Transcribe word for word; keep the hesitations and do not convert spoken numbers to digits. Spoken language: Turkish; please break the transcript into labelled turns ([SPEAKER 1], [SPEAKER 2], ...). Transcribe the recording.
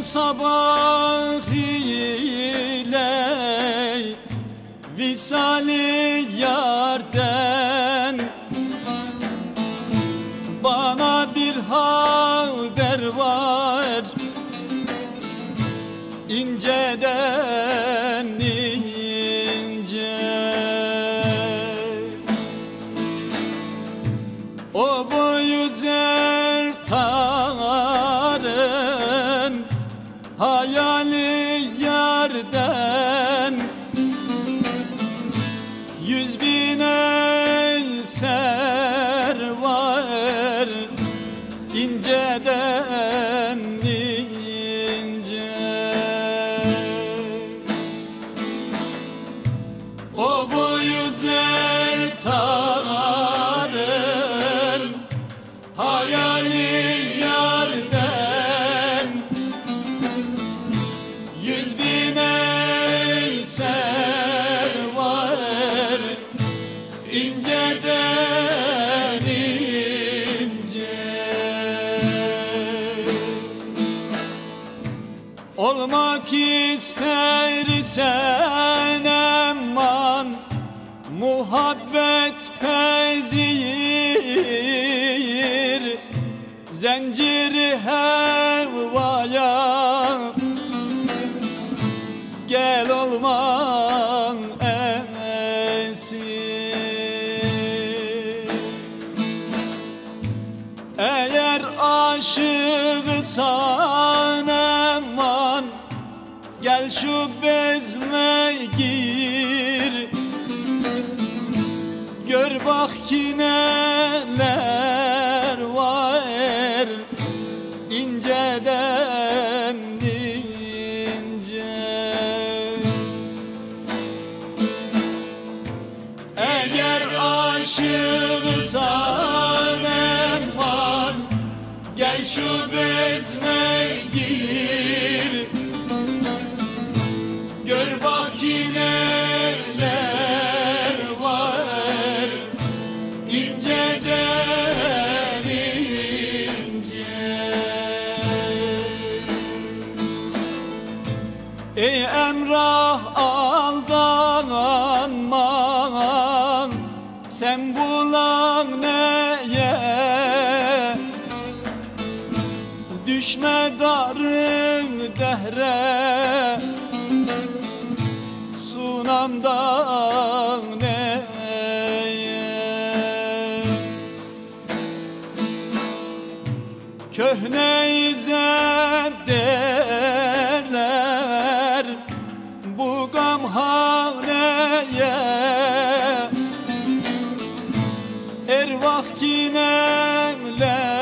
[SPEAKER 1] sabah ile visali yarden, bana bir haber var inceden ince. O boyu zertarın hayali yarden, yüz bin eser var inceden ince. O boyu zertarın hayali yarden, yüz bin eser var inceden ince. Olmak istersen eman muhabbet pezir, zinciri hevaya gel olman esir. Eğer aşıksan eman gel şu bezme gir, gör bak ki neler var inceden ince. Eğer aşıksan eman gel şu bezme gir, gör bak ki neler var inceden ince. Ey Emrah aldanma, sen bulan neye? Düşme darın dehre, sunamdan neye? Köhne izet derler bu gamhaneye, ervah ki nemler